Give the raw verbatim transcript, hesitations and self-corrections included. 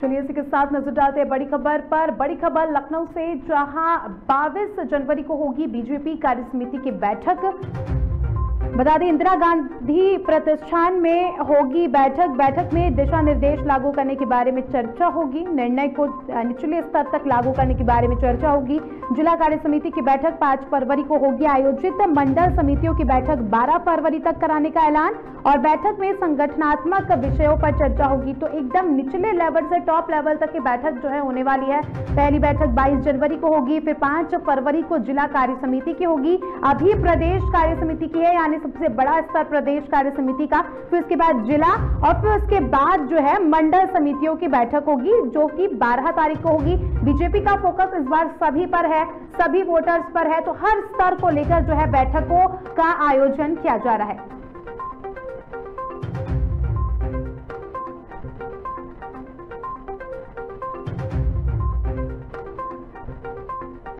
चलिए इसी के साथ नजर डालते हैं बड़ी खबर पर। बड़ी खबर लखनऊ से, जहां बाईस जनवरी को होगी बीजेपी कार्य समिति की बैठक। बता दें इंदिरा गांधी प्रतिष्ठान में होगी बैठक। बैठक में दिशा निर्देश लागू करने के बारे में चर्चा होगी। निर्णय को निचले स्तर तक लागू करने के बारे में चर्चा होगी। जिला कार्य समिति की बैठक पांच फरवरी को होगी आयोजित। मंडल समितियों की बैठक बारह फरवरी तक कराने का ऐलान, और बैठक में संगठनात्मक विषयों पर चर्चा होगी। तो एकदम निचले लेवल से टॉप लेवल तक की बैठक जो है होने वाली है। पहली बैठक बाईस जनवरी को होगी, फिर पांच फरवरी को जिला कार्य समिति की होगी। अभी प्रदेश कार्य समिति की है, यानी सबसे बड़ा स्तर प्रदेश कार्य समिति का, फिर उसके बाद जिला, और फिर उसके बाद जो है मंडल समितियों की बैठक होगी, जो कि बारह तारीख को होगी। बीजेपी का फोकस इस बार सभी पर है, सभी वोटर्स पर है, तो हर स्तर को लेकर जो है बैठकों का आयोजन किया जा रहा है।